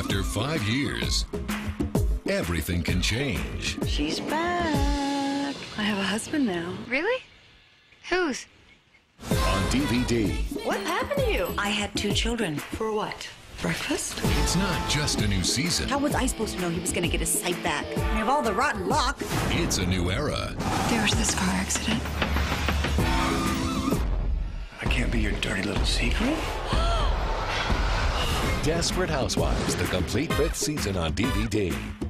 after 5 years. Everything can change. She's back. I have a husband now. Really? Whose? On DVD, What happened to you? I had 2 children. For what? Breakfast? it's not just a new season. How was I supposed to know he was going to get his sight back? We have all the rotten luck. It's a new era. There was this car accident. I can't be your dirty little secret. Desperate Housewives, the complete 5th season on DVD.